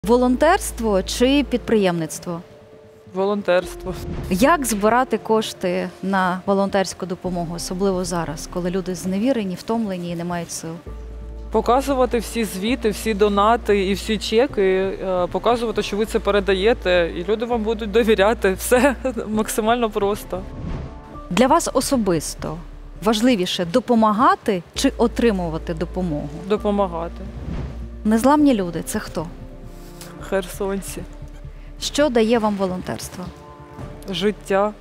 Волонтерство чи підприємництво? Волонтерство. Як збирати кошти на волонтерську допомогу, особливо зараз, коли люди зневірені, втомлені і не мають сил? Показувати всі звіти, всі донати і всі чеки, показувати, що ви це передаєте, і люди вам будуть довіряти. Все максимально просто. Для вас особисто важливіше допомагати чи отримувати допомогу? Допомагати. Незламні люди – це хто? Херсонці. Що дає вам волонтерство? Життя.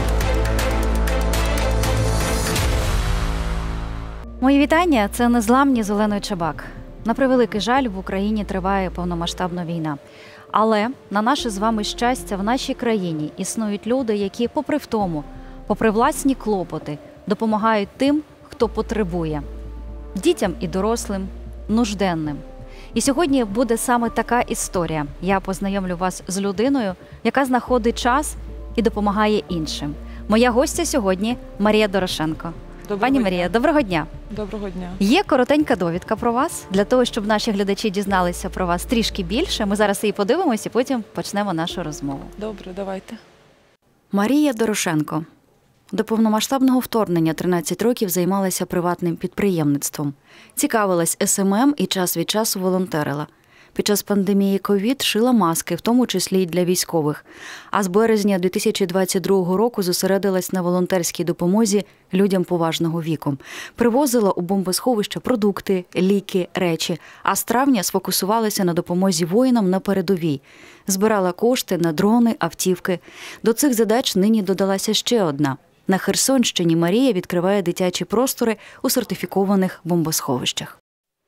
Мої вітання – це Незламні з Оленою Чабак. На превеликий жаль, в Україні триває повномасштабна війна. Але на наше з вами щастя, в нашій країні існують люди, які попри втому, попри власні клопоти, допомагають тим, хто потребує. Дітям і дорослим, нужденним. І сьогодні буде саме така історія. Я познайомлю вас з людиною, яка знаходить час і допомагає іншим. Моя гостя сьогодні – Марія Дорошенко. Пані Марія, доброго дня. Доброго дня. Є коротенька довідка про вас, для того, щоб наші глядачі дізналися про вас трішки більше. Ми зараз її подивимося і потім почнемо нашу розмову. Добре, давайте. Марія Дорошенко. До повномасштабного вторгнення 13 років займалася приватним підприємництвом. Цікавилась СММ і час від часу волонтерила. Під час пандемії ковід шила маски, в тому числі й для військових. А з березня 2022 року зосередилась на волонтерській допомозі людям поважного віку. Привозила у бомбосховища продукти, ліки, речі. А з травня сфокусувалася на допомозі воїнам на передовій. Збирала кошти на дрони, автівки. До цих задач нині додалася ще одна. На Херсонщині Марія відкриває дитячі простори у сертифікованих бомбосховищах.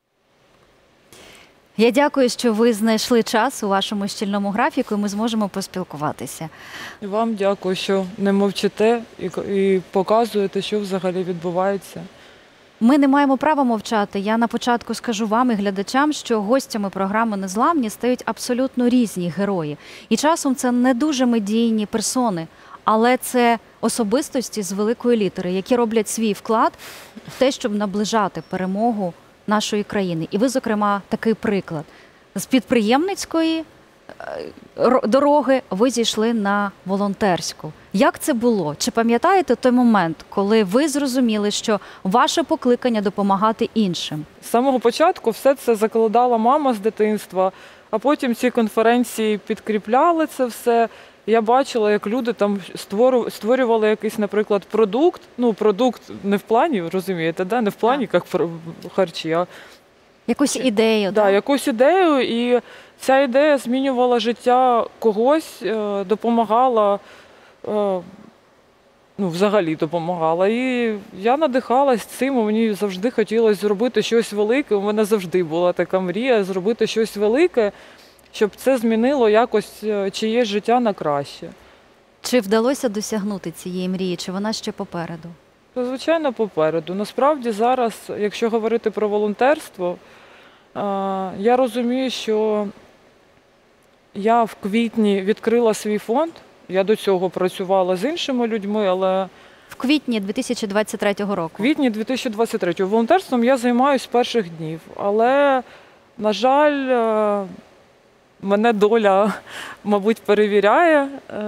Я дякую, що ви знайшли час у вашому щільному графіку, і ми зможемо поспілкуватися. І вам дякую, що не мовчите і показуєте, що взагалі відбувається. Ми не маємо права мовчати. Я на початку скажу вам і глядачам, що гостями програми «Незламні» стають абсолютно різні герої. І часом це не дуже медійні персони, але це особистості з великої літери, які роблять свій вклад в те, щоб наближати перемогу нашої країни. І ви, зокрема, такий приклад. З підприємницької дороги ви зійшли на волонтерську. Як це було? Чи пам'ятаєте той момент, коли ви зрозуміли, що ваше покликання допомагати іншим? З самого початку все це закладала мама з дитинства, а потім ці конференції підкріпляли це все. Я бачила, як люди там створювали якийсь, наприклад, продукт. Ну, продукт не в плані, розумієте, да? Не в плані, як харчі, а якусь ідею. Да, якусь ідею, і ця ідея змінювала життя когось, допомагала, взагалі допомагала. І я надихалась цим, мені завжди хотілося зробити щось велике. У мене завжди була така мрія зробити щось велике, щоб це змінило якось чиєсь життя на краще. Чи вдалося досягнути цієї мрії, чи вона ще попереду? Звичайно, попереду. Насправді зараз, якщо говорити про волонтерство, я розумію, що я в квітні відкрила свій фонд. Я до цього працювала з іншими людьми, але... В квітні 2023 року? В квітні 2023. Волонтерством я займаюся з перших днів, але, на жаль, мене доля, мабуть, перевіряє.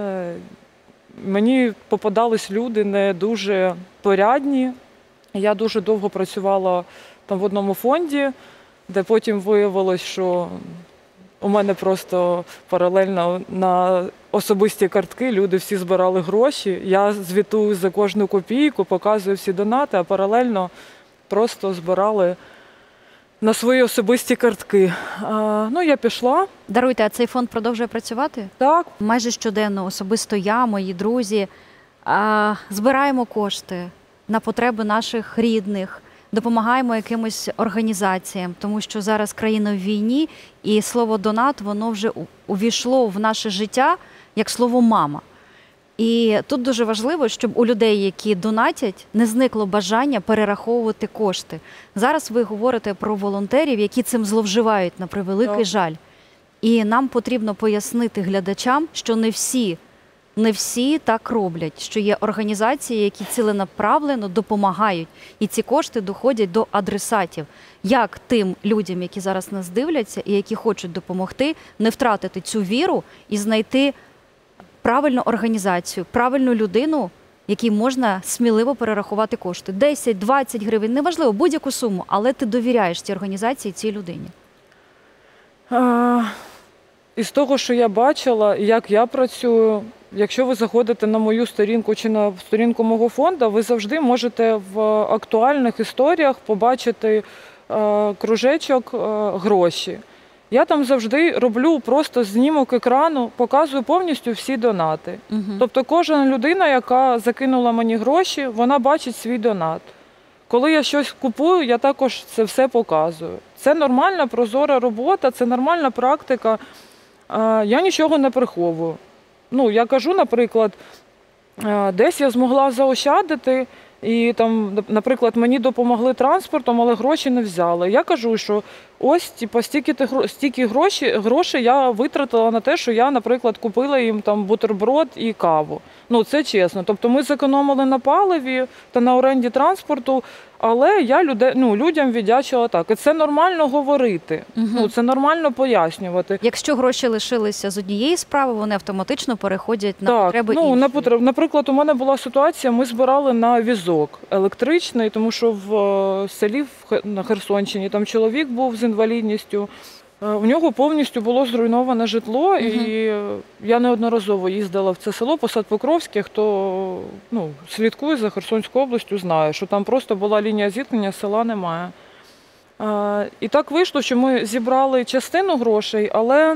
Мені попадались люди не дуже порядні. Я дуже довго працювала там в одному фонді, де потім виявилось, що у мене просто паралельно на особисті картки люди всі збирали гроші. Я звітую за кожну копійку, показую всі донати, а паралельно просто збирали на свої особисті картки. Я пішла. Даруйте, а цей фонд продовжує працювати? Так. Майже щоденно, особисто я, мої друзі, збираємо кошти на потреби наших рідних, допомагаємо якимось організаціям, тому що зараз країна в війні, і слово «донат», воно вже увійшло в наше життя як слово «мама». І тут дуже важливо, щоб у людей, які донатять, не зникло бажання перераховувати кошти. Зараз ви говорите про волонтерів, які цим зловживають, на превеликий жаль. І нам потрібно пояснити глядачам, що не всі не всі так роблять, що є організації, які ціленаправлено допомагають, і ці кошти доходять до адресатів. Як тим людям, які зараз нас дивляться і які хочуть допомогти, не втратити цю віру і знайти правильну організацію, правильну людину, якій можна сміливо перерахувати кошти. 10, 20 гривень, неважливо, будь-яку суму, але ти довіряєш цій організації, цій людині. Із того, що я бачила, як я працюю, якщо ви заходите на мою сторінку чи на сторінку мого фонду, ви завжди можете в актуальних історіях побачити кружечок гроші. Я там завжди роблю просто знімок екрану, показую повністю всі донати. Тобто кожна людина, яка закинула мені гроші, вона бачить свій донат. Коли я щось купую, я також це все показую. Це нормальна, прозора робота, це нормальна практика. Я нічого не приховую. Ну, я кажу, наприклад, десь я змогла заощадити, і там, наприклад, мені допомогли транспортом, але гроші не взяли. Я кажу, що ось типу, стільки грошей я витратила на те, що я, наприклад, купила їм там бутерброд і каву. Ну, це чесно. Тобто ми зекономили на паливі та на оренді транспорту, але я людям віддячила так. І це нормально говорити, це нормально пояснювати. Якщо гроші лишилися з однієї справи, вони автоматично переходять на потреби іншої. Наприклад, у мене була ситуація, ми збирали на візок електричний, тому що в селі на Херсонщині там чоловік був з інвалідністю. У нього повністю було зруйноване житло, і я неодноразово їздила в це село Посад-Покровське. Хто слідкує за Херсонською областю, знає, що там просто була лінія зіткнення, села немає. І так вийшло, що ми зібрали частину грошей, але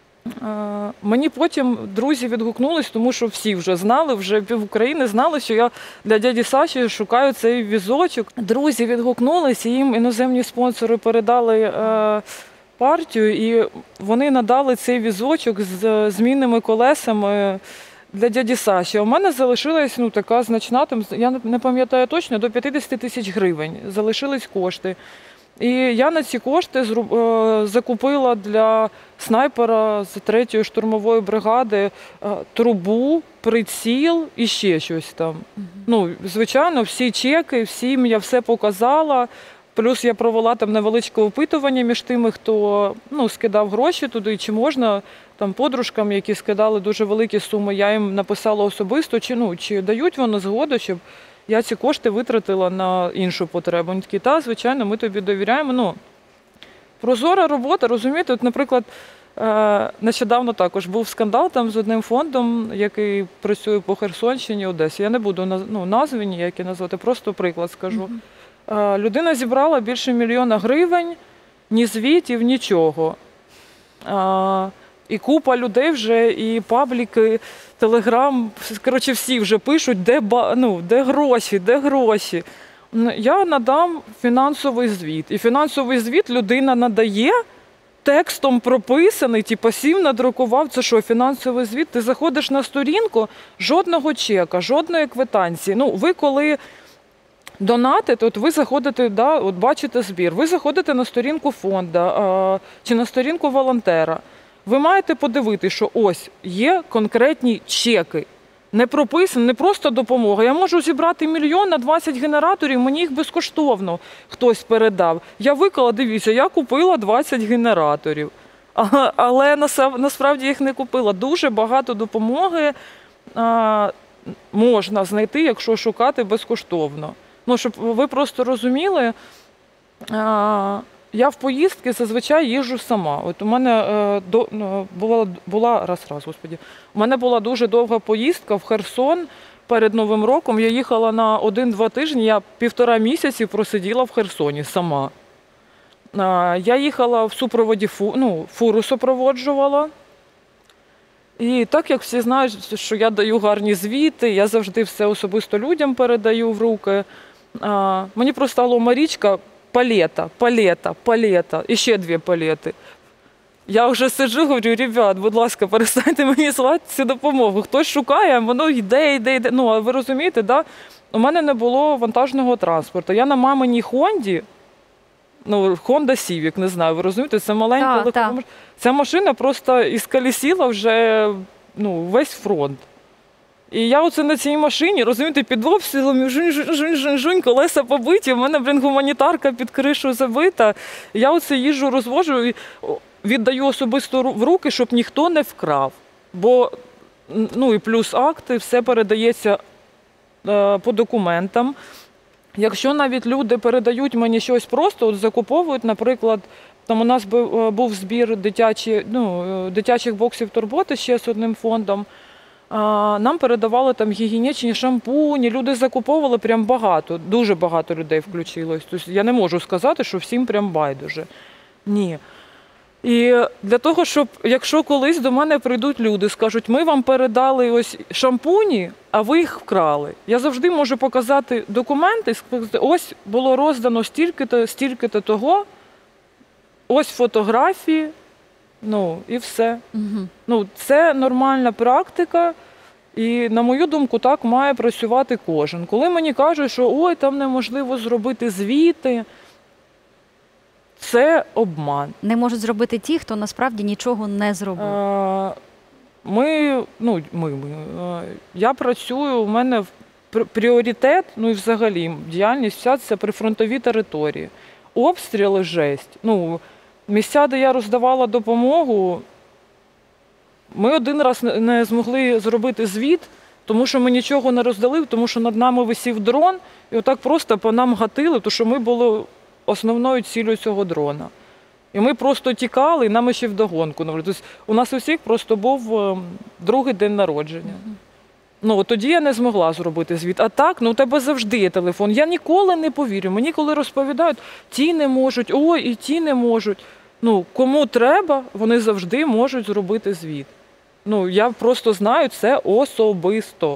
мені потім друзі відгукнулись, тому що всі вже знали, вже пів України знали, що я для дяді Саші шукаю цей візочок. Друзі відгукнулись, і їм іноземні спонсори передали партію, і вони надали цей візочок з змінними колесами для дяді Саші. У мене залишилась така значна, я не пам'ятаю точно, до 50 тисяч гривень залишились кошти. І я на ці кошти закупила для снайпера з 3-ї штурмової бригади трубу, приціл і ще щось там. Звичайно, всі чеки, всім я все показала. Плюс я провела там невеличке опитування між тими, хто скидав гроші туди, чи можна там подружкам, які скидали дуже великі суми, я їм написала особисто, чи дають вони згоду, щоб я ці кошти витратила на іншу потребу. Вони такі, звичайно, ми тобі довіряємо. Прозора робота, розумієте? От, наприклад, нещодавно також був скандал там з одним фондом, який працює по Херсонщині, Одесі. Я не буду назви ніякі назвати, просто приклад скажу. Людина зібрала більше 1 мільйона гривень, ні звітів, нічого. І купа людей вже, і пабліки, Телеграм, коротше, всі вже пишуть, де гроші, де гроші. Я надам фінансовий звіт. І фінансовий звіт людина надає, текстом прописаний, сів надрукував. Це що, фінансовий звіт? Ти заходиш на сторінку, жодного чека, жодної квитанції. Ви коли донатите, от ви заходите, от бачите збір, ви заходите на сторінку фонду чи на сторінку волонтера. Ви маєте подивитися, що ось є конкретні чеки. Не прописано, не просто допомога. Я можу зібрати 1 мільйон на 20 генераторів, мені їх безкоштовно хтось передав. Я виклала, дивіться, я купила 20 генераторів. Але насправді їх не купила. Дуже багато допомоги можна знайти, якщо шукати безкоштовно. Щоб ви просто розуміли, я в поїздки зазвичай їжджу сама. От у мене у мене була дуже довга поїздка в Херсон перед Новим роком. Я їхала на 1-2 тижні, я 1,5 місяці просиділа в Херсоні сама. Я їхала в супроводі, фуру супроводжувала. І так як всі знають, що я даю гарні звіти, я завжди все особисто людям передаю в руки. Мені просто алло, Марічка, палета, і ще 2 палети. Я вже сиджу, говорю, ребят, будь ласка, перестаньте мені слати цю допомогу. Хтось шукає, воно йде. А ви розумієте, у мене не було вантажного транспорту. Я на маминій Хонді, Honda Civic, не знаю, ви розумієте, це маленька легкова машина. Ця машина просто ісколісила вже весь фронт. І я оце на цій машині, розумієте, під обстрілом, жунь-жунь-жунь-жунь, колеса побиті, в мене, гуманітарка під кришу забита. Я оце їжджу, розвожу і віддаю особисто в руки, щоб ніхто не вкрав. Бо, і плюс акти, все передається по документам. Якщо навіть люди передають мені щось просто, от закуповують, наприклад, там у нас був збір дитячих боксів турботи ще з одним фондом, нам передавали там гігієнічні шампуні, люди закуповували прям багато, дуже багато людей включилось. Тобто я не можу сказати, що всім прям байдуже. Ні. І для того, щоб, якщо колись до мене прийдуть люди, скажуть, ми вам передали ось шампуні, а ви їх вкрали. Я завжди можу показати документи, сказати, ось було роздано стільки-то, стільки-то того, ось фотографії, і все. Угу. Це нормальна практика, і, на мою думку, так має працювати кожен. Коли мені кажуть, що там неможливо зробити звіти, це обман. Не можуть зробити ті, хто насправді нічого не зробив. Я працюю, у мене пріоритет, і взагалі діяльність вся це прифронтові території. Обстріли – жесть. Місця, де я роздавала допомогу, ми один раз не змогли зробити звіт, тому що ми нічого не роздали, тому що над нами висів дрон, і отак просто по нам гатили, тому що ми були основною цілею цього дрона. І ми просто тікали, і нам ще вдогонку. Тобто у нас у всіх просто був другий день народження. Тоді я не змогла зробити звіт. А так, у тебе завжди є телефон. Я ніколи не повірю. Мені коли розповідають, ті не можуть, і ті не можуть. Кому треба, вони завжди можуть зробити звіт. Я просто знаю це особисто.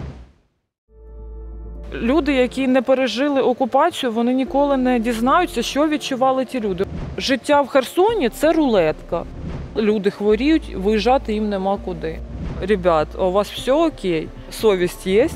Люди, які не пережили окупацію, вони ніколи не дізнаються, що відчували ті люди. Життя в Херсоні – це рулетка. Люди хворіють, виїжджати їм нема куди. Ребят, у вас все окей? Совість є?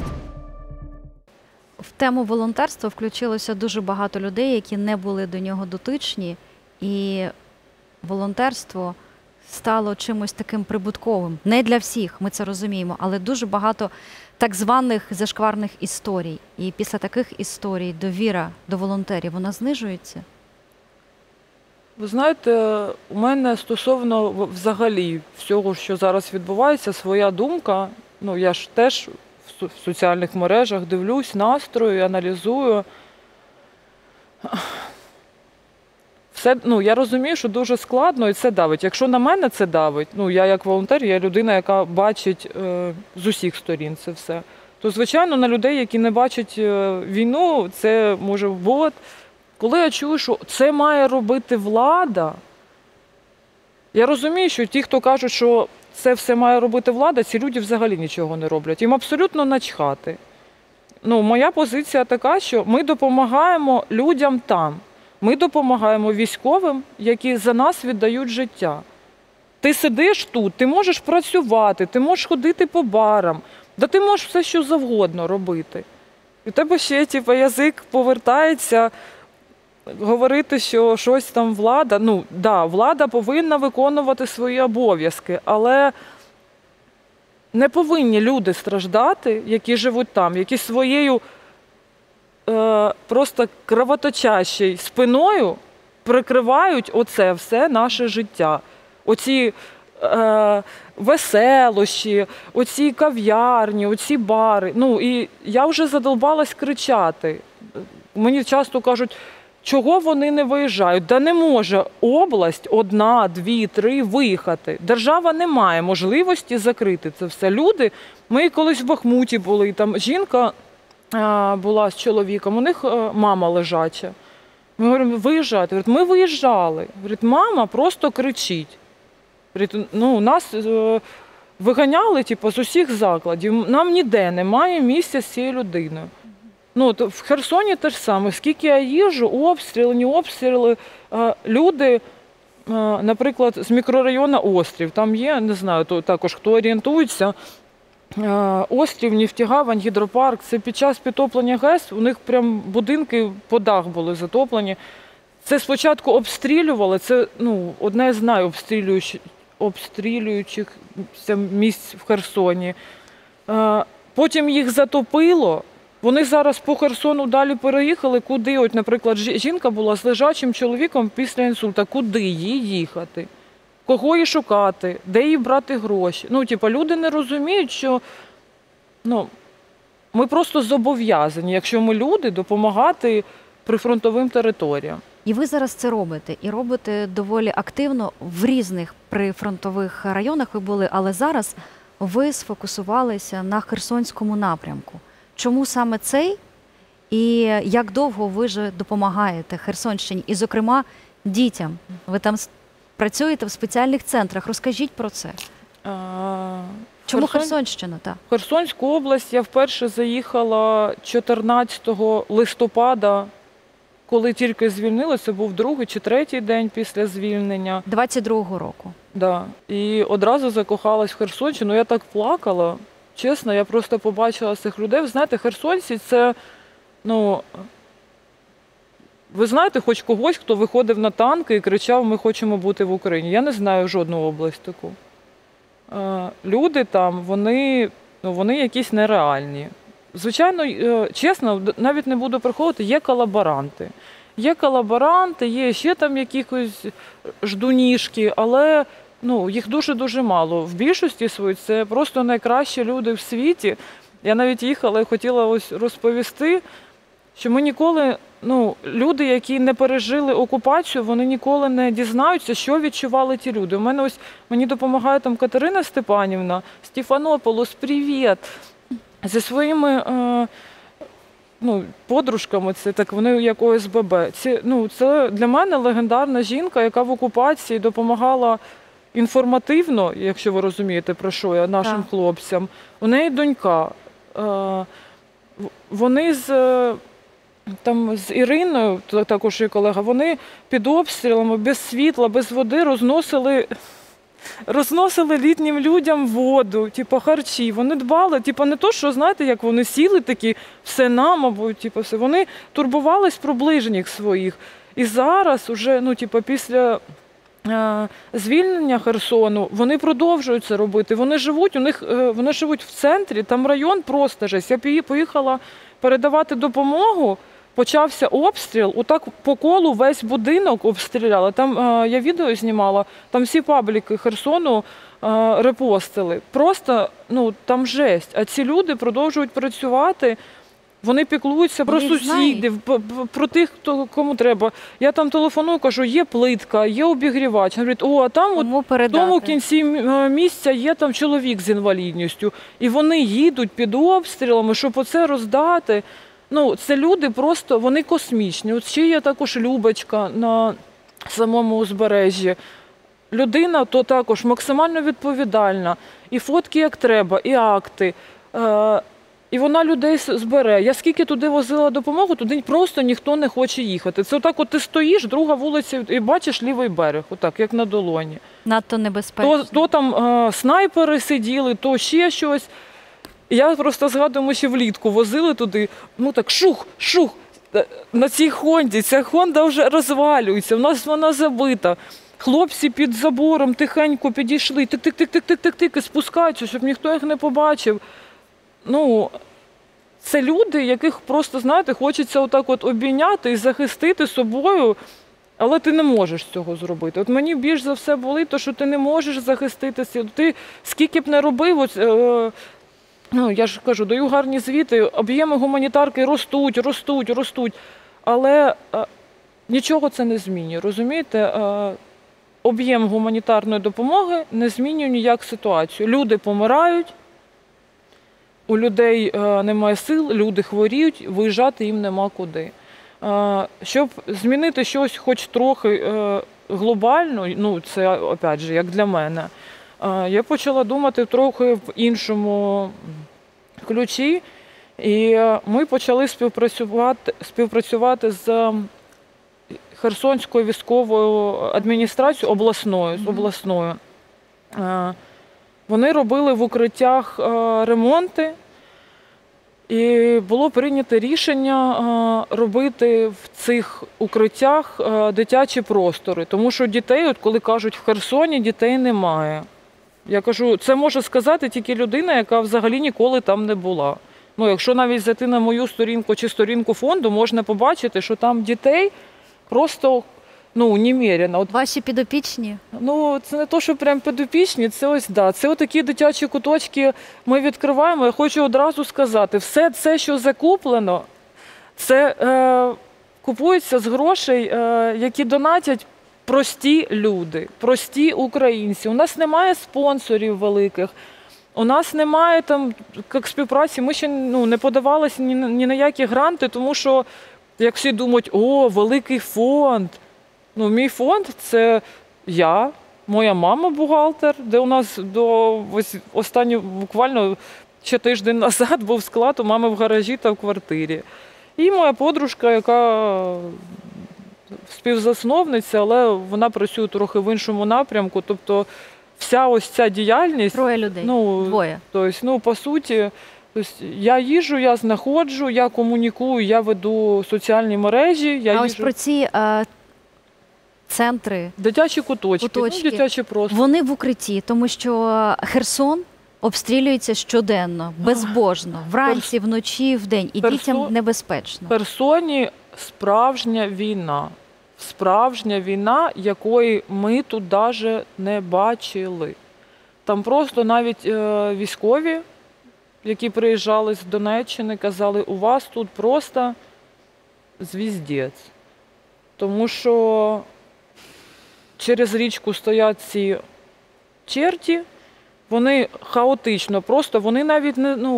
В тему волонтерства включилося дуже багато людей, які не були до нього дотичні. І волонтерство стало чимось таким прибутковим. Не для всіх, ми це розуміємо, але дуже багато так званих зашкварних історій. І після таких історій довіра до волонтерів, вона знижується? Ви знаєте, у мене стосовно взагалі всього, що зараз відбувається, своя думка. Я ж теж в соціальних мережах дивлюсь, настрою, аналізую. Все, я розумію, що дуже складно і це давить. Якщо на мене це давить, я як волонтер, я людина, яка бачить з усіх сторін це все, то, звичайно, на людей, які не бачать війну, це може бот. Коли я чую, що це має робити влада, я розумію, що ті, хто кажуть, що це все має робити влада, ці люди взагалі нічого не роблять. Їм абсолютно начхати. Моя позиція така, що ми допомагаємо людям там. Ми допомагаємо військовим, які за нас віддають життя. Ти сидиш тут, ти можеш працювати, ти можеш ходити по барам, ти можеш все, що завгодно робити. І в тебе ще язик повертається, говорити, що щось там влада. Влада повинна виконувати свої обов'язки, але не повинні люди страждати, які живуть там, які своєю просто кровоточащою спиною прикривають оце все наше життя. Оці веселощі, оці кав'ярні, оці бари. І я вже задолбалась кричати. Мені часто кажуть, чого вони не виїжджають? Да не може область одна, дві, три виїхати. Держава не має можливості закрити це все. Люди, ми колись в Бахмуті були, там жінка була з чоловіком, у них мама лежача. Ми говоримо, виїжджати. Говорить, ми виїжджали. Говорить, мама просто кричить. Говорить, нас виганяли з усіх закладів, нам ніде немає місця з цією людиною. В Херсоні те ж саме. Скільки я їжджу, обстріли, не обстріли. Люди, наприклад, з мікрорайону Острів, там є, не знаю, також хто орієнтується, Острів, Нефтегавань, гідропарк. Це під час підтоплення ГЕС, у них прям будинки по дах були затоплені. Це спочатку обстрілювали, це одне з найобстрілюючих місць в Херсоні. потім їх затопило. Вони зараз по Херсону далі переїхали. Куди? От, наприклад, жінка була з лежачим чоловіком після інсульта. Куди їй їхати? Кого їй шукати? Де їй брати гроші? Ну, типу, люди не розуміють, що ми просто зобов'язані, якщо ми люди, допомагати прифронтовим територіям. І ви зараз це робите. І робите доволі активно в різних прифронтових районах ви були, але зараз ви сфокусувалися на Херсонському напрямку. Чому саме цей? І як довго ви ж допомагаєте Херсонщині? І, зокрема, дітям. Ви там працюєте в спеціальних центрах. Розкажіть про це. Чому Херсонщина? Так. В Херсонську область я вперше заїхала 14 листопада, коли тільки звільнилася. Це був другий чи третій день після звільнення. 22-го року. Да. І одразу закохалась в Херсонщину. Я так плакала. Чесно, я просто побачила цих людей. Ви знаєте, херсонці – це, ви знаєте хоч когось, хто виходив на танки і кричав: ми хочемо бути в Україні? Я не знаю жодну область таку. Люди там, вони якісь нереальні. Звичайно, чесно, навіть не буду приховувати, є колаборанти. Є колаборанти, є ще там якісь ждунішки, але їх дуже-дуже мало. В більшості своїй це просто найкращі люди в світі. Я навіть їхала і хотіла ось розповісти, що ми ніколи, люди, які не пережили окупацію, вони ніколи не дізнаються, що відчували ті люди. Мені допомагає там Катерина Степанівна, Стефанополос, привіт! Зі своїми подружками, вони як ОСББ. Це для мене легендарна жінка, яка в окупації допомагала інформативно, якщо ви розумієте, про що я, нашим хлопцям. У неї донька. Вони з Іриною, також її колега, вони під обстрілами, без світла, без води розносили літнім людям воду, харчі. Вони дбали, не то, що, знаєте, як вони сіли такі, все нам, або, все. Вони турбувались про ближніх своїх. І зараз, уже, після звільнення Херсону, вони продовжують це робити. Вони живуть в центрі, там район просто жесть. Я поїхала передавати допомогу, почався обстріл, отак по колу весь будинок обстріляли. Там я відео знімала, там всі пабліки Херсону репостили. Просто, там жесть. А ці люди продовжують працювати. Вони піклуються про сусідів, про тих, кому треба. Я там телефоную, кажу, є плитка, є обігрівач. Говорять, а там в тому кінці місця є там чоловік з інвалідністю. І вони їдуть під обстрілами, щоб оце роздати. Це люди просто, вони космічні. От ще є також Любочка на самому узбережжі. Людина то також максимально відповідальна. І фотки як треба, і акти. І вона людей збере. Я скільки туди возила допомогу, туди просто ніхто не хоче їхати. Це отак ти стоїш, друга вулиця, і бачиш лівий берег, отак, як на долоні. Надто небезпечно. То там снайпери сиділи, то ще щось. Я просто згадую, ми ще влітку возили туди, так шух, на цій Хонді. Ця Хонда вже розвалюється, в нас вона забита. Хлопці під забором тихенько підійшли, тик-тик-тик-тик-тик-тик, і спускаються, щоб ніхто їх не побачив. Це люди, яких просто, знаєте, хочеться отак обійняти і захистити собою, але ти не можеш цього зробити. От мені більш за все болить, що ти не можеш захиститися. Ти скільки б не робив, я ж кажу, даю гарні звіти, об'єми гуманітарки ростуть, але нічого це не змінює, розумієте? Об'єм гуманітарної допомоги не змінює ніяк ситуацію. Люди помирають, у людей немає сил, люди хворіють, виїжджати їм нема куди. Щоб змінити щось хоч трохи глобально, це, опять же, як для мене, я почала думати трохи в іншому ключі, і ми почали співпрацювати з Херсонською військовою адміністрацією обласною. Вони робили в укриттях ремонти, і було прийнято рішення робити в цих укриттях дитячі простори. Тому що дітей, коли кажуть, в Херсоні дітей немає. Я кажу, це може сказати тільки людина, яка взагалі ніколи там не була. Ну, якщо навіть зайти на мою сторінку чи сторінку фонду, можна побачити, що там дітей просто немерено. Ваші підопічні? Ну, це не то, що прям підопічні, це ось, да, це отакі дитячі куточки ми відкриваємо. Я хочу одразу сказати, все це, що закуплено, це купується з грошей, які донатять прості люди, прості українці. У нас немає спонсорів великих, у нас немає там як співпраці, ми ще не подавалися ні на які гранти, тому що, як всі думають, великий фонд. Ну, мій фонд – це я, моя мама бухгалтер, де у нас до буквально ще тиждень назад був склад у мами в гаражі та в квартирі. І моя подружка, яка співзасновниця, але вона працює трохи в іншому напрямку. Тобто вся ось ця діяльність… Троє людей, двоє. Тобто, по суті, я їжджу, я знаходжу, я комунікую, я веду соціальні мережі. Ось про ці центри, дитячі куточки. Дитячі просто. Вони в укритті, тому що Херсон обстрілюється щоденно, безбожно, вранці, вночі, вдень, і дітям небезпечно. В Херсоні справжня війна. Справжня війна, якої ми тут навіть не бачили. Там просто навіть військові, які приїжджали з Донеччини, казали, у вас тут просто звіздець. Тому що через річку стоять ці черті, вони хаотично, просто вони навіть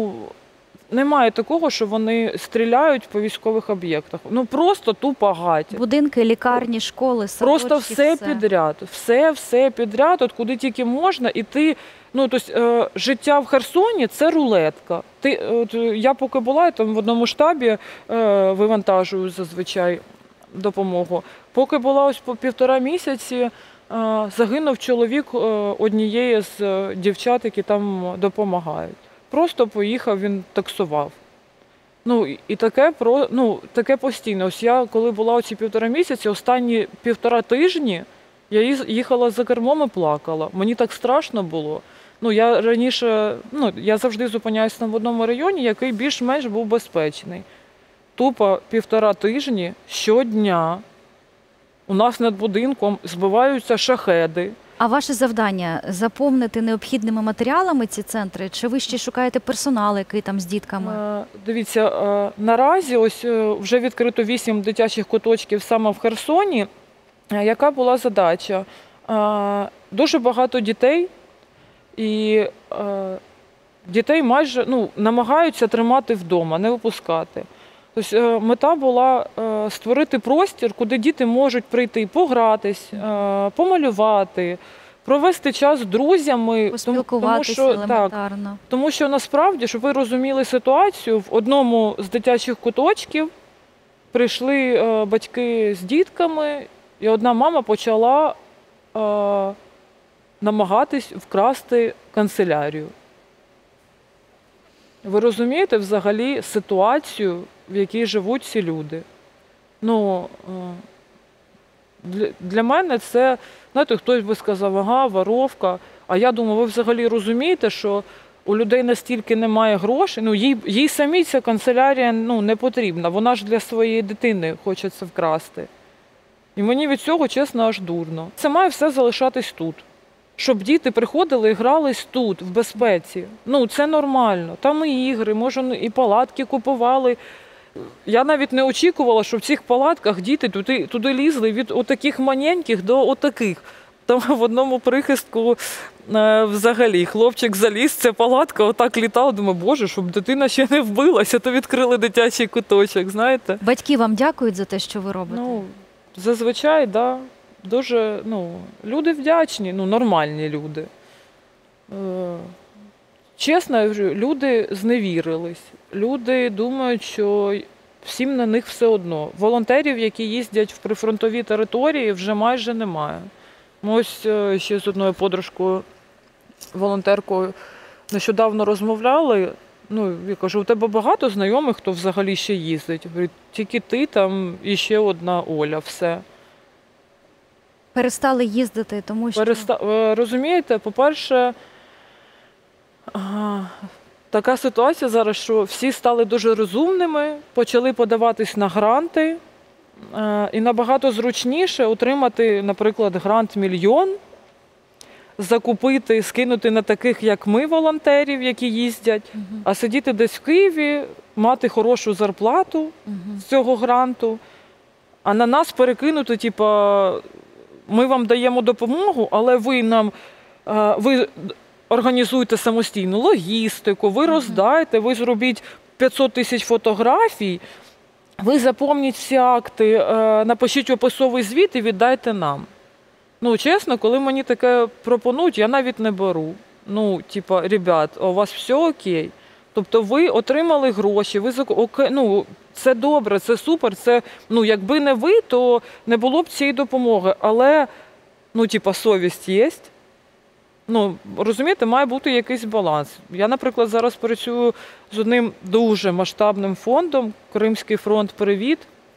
немає такого, що вони стріляють по військових об'єктах. Просто тупо гатять. Будинки, лікарні, школи, садочки. Просто все підряд. Все підряд, от куди тільки можна. І ти, життя в Херсоні – це рулетка. Я поки була, там в одному штабі вивантажую зазвичай допомогу. Поки була ось по 1,5 місяці, загинув чоловік однієї з дівчат, які там допомагають. Просто поїхав, він таксував. І таке постійно. Ось я, коли була оці 1,5 місяці, останні 1,5 тижні, я їхала за кермом і плакала. Мені так страшно було. Я раніше, я завжди зупиняюся там в одному районі, який більш-менш був безпечний. Тупо 1,5 тижні щодня у нас над будинком збиваються шахеди. А ваше завдання – заповнити необхідними матеріалами ці центри? Чи ви ще шукаєте персонал, який там з дітками? Дивіться, наразі ось вже відкрито 8 дитячих куточків саме в Херсоні. Яка була задача? Дуже багато дітей, і дітей майже намагаються тримати вдома, не випускати. Тобто мета була створити простір, куди діти можуть прийти погратись, помалювати, провести час з друзями. Поспілкуватися елементарно. Тому що насправді, щоб ви розуміли ситуацію, в одному з дитячих куточків прийшли батьки з дітками, і одна мама почала намагатись вкрасти канцелярію. Ви розумієте взагалі ситуацію, в якій живуть ці люди? Для мене це, знаєте, хтось би сказав, ага, воровка. А я думаю, ви взагалі розумієте, що у людей настільки немає грошей, їй самій ця канцелярія не потрібна, вона ж для своєї дитини хоче це вкрасти. І мені від цього, чесно, аж дурно. Це має все залишатись тут. Щоб діти приходили і грались тут, в безпеці. Це нормально. Там і ігри, може, і палатки купували. Я навіть не очікувала, що в цих палатках діти туди лізли від отаких маленьких до отаких. Там в одному прихистку взагалі хлопчик заліз, ця палатка отак літала. Думаю, боже, щоб дитина ще не вбилася, то відкрили дитячий куточок, знаєте. Батьки вам дякують за те, що ви робите? Зазвичай, так. Да. Дуже, люди вдячні, нормальні люди. Чесно, люди зневірились. Люди думають, що всім на них все одно. Волонтерів, які їздять в прифронтові території, вже майже немає. Ми ось ще з одною подружкою, волонтеркою, нещодавно розмовляли. Я кажу, у тебе багато знайомих, хто взагалі ще їздить? Говорить, тільки ти там і ще одна Оля, все. Перестали їздити, тому що… Розумієте, по-перше, Така ситуація зараз, що всі стали дуже розумними, почали подаватись на гранти, і набагато зручніше отримати, наприклад, грант 1 000 000, закупити, скинути на таких, як ми, волонтерів, які їздять, а сидіти десь в Києві, мати хорошу зарплату з цього гранту, а на нас перекинути, типа, ми вам даємо допомогу, але ви організуйте самостійну логістику, ви роздайте, ви зробіть 500 000 фотографій, ви заповніть всі акти, напишіть описовий звіт і віддайте нам. Ну, чесно, коли мені таке пропонують, я навіть не беру. Ну, типа, ребят, у вас все окей. Тобто ви отримали гроші, це добре, це супер, якби не ви, то не було б цієї допомоги. Але, совість є. Розумієте, має бути якийсь баланс. Я, наприклад, зараз працюю з одним дуже масштабним фондом, Кримський фронт «Привіт».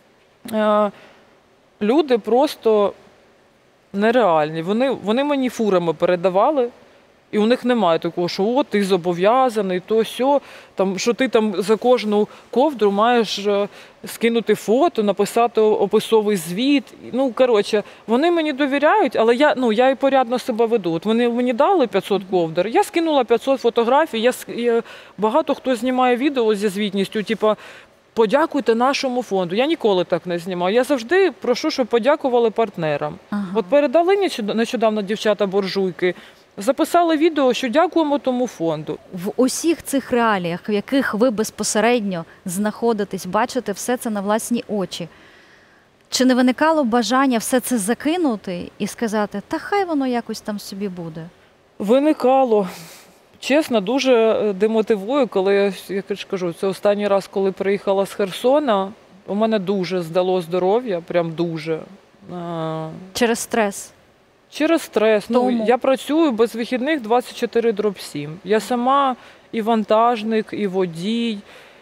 Люди просто нереальні. Вони мені фурами передавали, і у них немає такого, що ти зобов'язаний, то сьо, що ти за кожну ковдру маєш скинути фото, написати описовий звіт. Вони мені довіряють, але я і порядно себе веду. От вони мені дали 500 ковдр, я скинула 500 фотографій, багато хто знімає відео зі звітністю, подякуйте нашому фонду. Я ніколи так не знімаю. Я завжди прошу, щоб подякували партнерам. Ага. От передали нещодавно дівчата-буржуйки, записали відео, що дякуємо тому фонду. В усіх цих реаліях, в яких ви безпосередньо знаходитесь, бачите все це на власні очі, чи не виникало бажання все це закинути і сказати, та хай воно якось там собі буде? Виникало. Чесно, дуже демотивую, коли, я ж кажу, це останній раз, коли приїхала з Херсона, у мене дуже здало здоров'я, прям дуже. Через стрес? Через стрес. Я працюю без вихідних 24/7. Я сама і вантажник, і водій,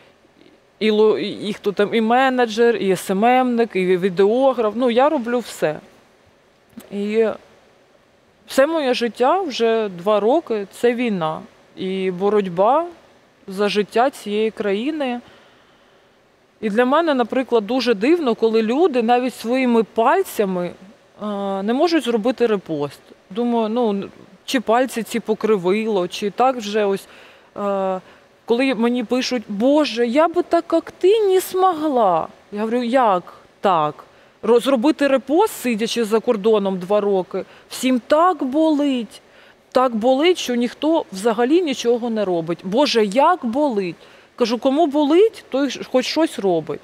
і менеджер, і СММник, і відеограф. Я роблю все. І все моє життя вже 2 роки – це війна. І боротьба за життя цієї країни. І для мене, наприклад, дуже дивно, коли люди навіть своїми пальцями не можуть зробити репост. Думаю, чи пальці ці покривило, чи так вже ось. Коли мені пишуть, Боже, я би так, як ти, не змогла. Я говорю, як так? Зробити репост, сидячи за кордоном 2 роки, всім так болить, що ніхто взагалі нічого не робить. Боже, як болить? Кажу, кому болить, той хоч щось робить.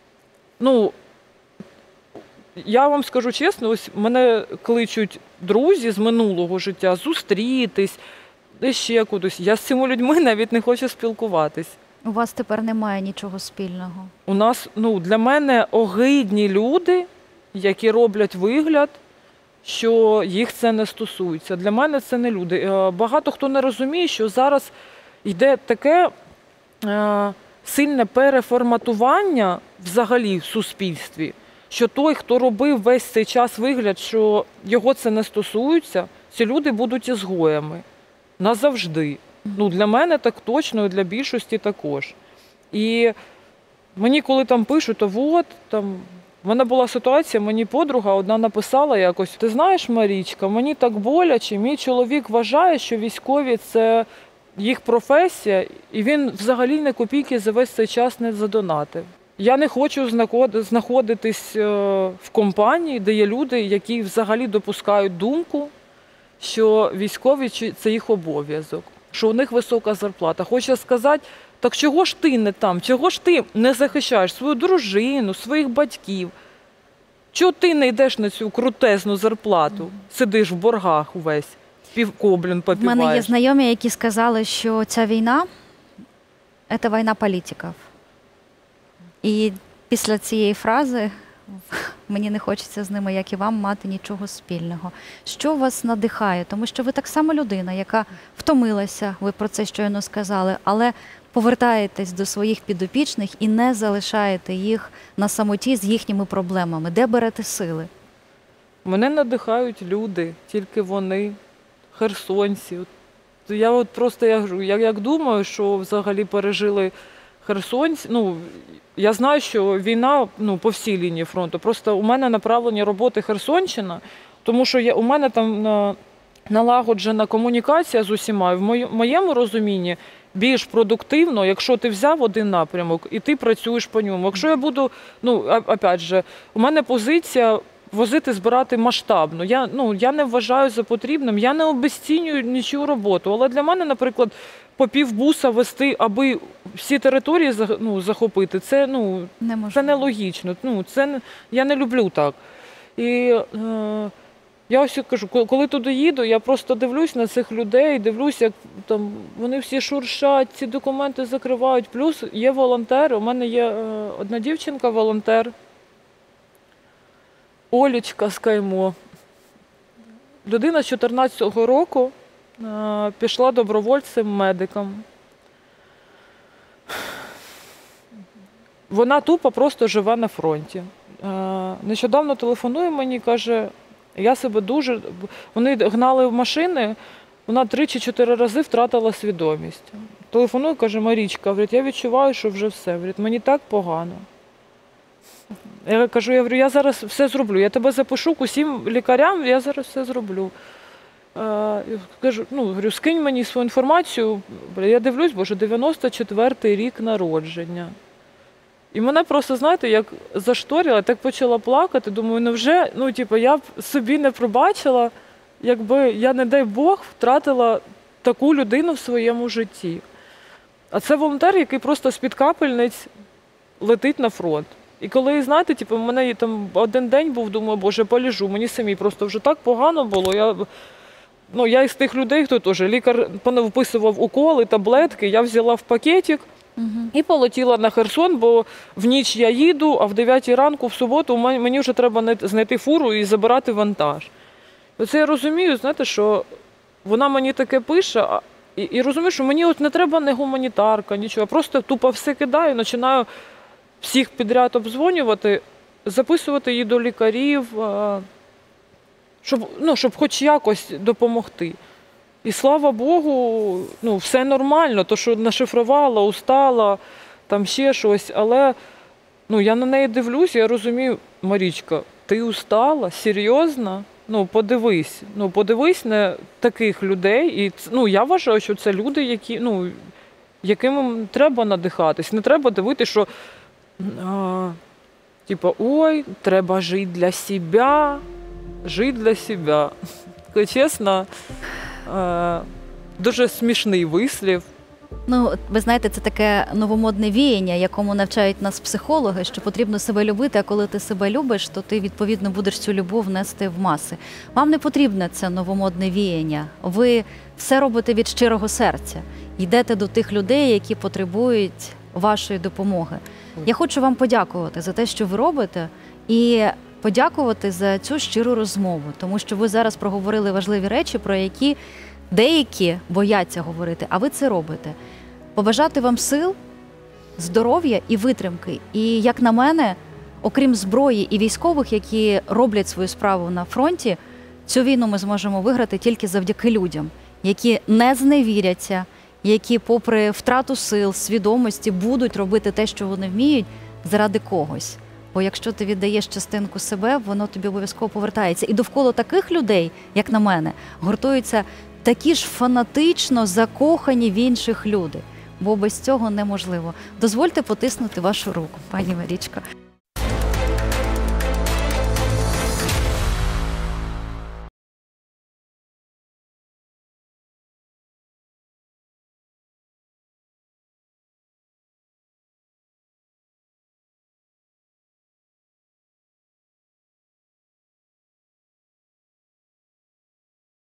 Я вам скажу чесно, ось мене кличуть друзі з минулого життя зустрітись, десь ще кудись. Я з цими людьми навіть не хочу спілкуватись. У вас тепер немає нічого спільного? У нас, для мене огидні люди, які роблять вигляд, що їх це не стосується. Для мене це не люди. Багато хто не розуміє, що зараз йде таке сильне переформатування взагалі в суспільстві, що той, хто робив весь цей час вигляд, що його це не стосується, ці люди будуть ізгоями. Назавжди. Для мене так точно, і для більшості також. І мені коли пишуть, то в мене була ситуація, мені подруга одна написала якось, ти знаєш, Марічка, мені так боляче, мій чоловік вважає, що військові – це їх професія, і він взагалі ні копійки за весь цей час не задонатив. Я не хочу знаходитись в компанії, де є люди, які взагалі допускають думку, що військові – це їх обов'язок, що у них висока зарплата. Хочу сказати, так чого ж ти не там, чого ж ти не захищаєш свою дружину, своїх батьків? Чого ти не йдеш на цю крутезну зарплату, сидиш в боргах увесь, півкоблін попиваєш? У мене є знайомі, які сказали, що ця війна – це війна політиків. І після цієї фрази мені не хочеться з ними, як і вам, мати нічого спільного. Що вас надихає? Тому що ви так само людина, яка втомилася, ви про це щойно сказали, але повертаєтесь до своїх підопічних і не залишаєте їх на самоті з їхніми проблемами. Де берете сили? Мене надихають люди, тільки вони, херсонці. я от просто як думаю, що взагалі пережили херсонці. Ну, я знаю, що війна по всій лінії фронту. Просто у мене направлення роботи Херсонщина, тому що у мене там налагоджена комунікація з усіма. І в моєму розумінні більш продуктивно, якщо ти взяв один напрямок і ти працюєш по ньому. Якщо я буду, опять же, у мене позиція возити, збирати масштабно. Я не вважаю за потрібним, я не обесцінюю нічию роботу. Але для мене, наприклад, по півбуса вести, аби всі території захопити, це нелогічно. Я не люблю так. І я ось кажу, коли туди їду, я просто дивлюсь на цих людей, дивлюсь, як там вони всі шуршать, ці документи закривають. Плюс є волонтери, у мене є одна дівчинка-волонтер, Олечка з Каймо. Людина з 14-го року пішла добровольцем-медиком. Вона тупо просто живе на фронті. Нещодавно телефонує мені, каже, я себе дуже... Вони гнали в машини, вона 3 чи 4 рази втратила свідомість. Телефонує, каже, Марічка, я відчуваю, що вже все. Мені так погано. Я кажу, я зараз все зроблю, я тебе запишу к усім лікарям, я зараз все зроблю. Кажу, скинь мені свою інформацію. Я дивлюсь, боже, 94-й рік народження. І мене просто, знаєте, як зашторило, я так почала плакати, думаю, невже, я б собі не пробачила, якби я, не дай Бог, втратила таку людину в своєму житті. А це волонтер, який просто з-під капельниць летить на фронт. І коли, знаєте, в мене там один день був, думаю, боже, полежу, мені самі просто вже так погано було. Я із тих людей, хто теж, лікар вписував уколи, таблетки, я взяла в пакетик і полетіла на Херсон, бо в ніч я їду, а в 9 ранку в суботу мені вже треба знайти фуру і забирати вантаж. Оце я розумію, знаєте, що вона мені таке пише, і розумію, що мені от не треба не гуманітарка, нічого, я просто тупо все кидаю, починаю всіх підряд обдзвонювати, записувати її до лікарів, щоб хоч якось допомогти. І слава Богу, все нормально, то, що нашифрувала, устала, там ще щось, але я на неї дивлюсь, я розумію, Марічка, ти устала? Серйозно? Подивись на таких людей, і я вважаю, що це люди, яким треба надихатись, не треба дивитися, що ой, треба жити для себе, жити для себе. Чесно, дуже смішний вислів. Ви знаєте, це таке новомодне віяння, якому навчають нас психологи, що потрібно себе любити, а коли ти себе любиш, то ти, відповідно, будеш цю любов нести в маси. Вам не потрібне це новомодне віяння. Ви все робите від щирого серця. Йдете до тих людей, які потребують вашої допомоги. Я хочу вам подякувати за те, що ви робите, і подякувати за цю щиру розмову, тому що ви зараз проговорили важливі речі, про які деякі бояться говорити, а ви це робите. Побажати вам сил, здоров'я і витримки. І, як на мене, окрім зброї і військових, які роблять свою справу на фронті, цю війну ми зможемо виграти тільки завдяки людям, які не зневіряться, які попри втрату сил, свідомості будуть робити те, що вони вміють, заради когось. Бо якщо ти віддаєш частинку себе, воно тобі обов'язково повертається. І довкола таких людей, як на мене, гуртуються такі ж фанатично закохані в інших люди. Бо без цього неможливо. Дозвольте потиснути вашу руку, пані Марічко.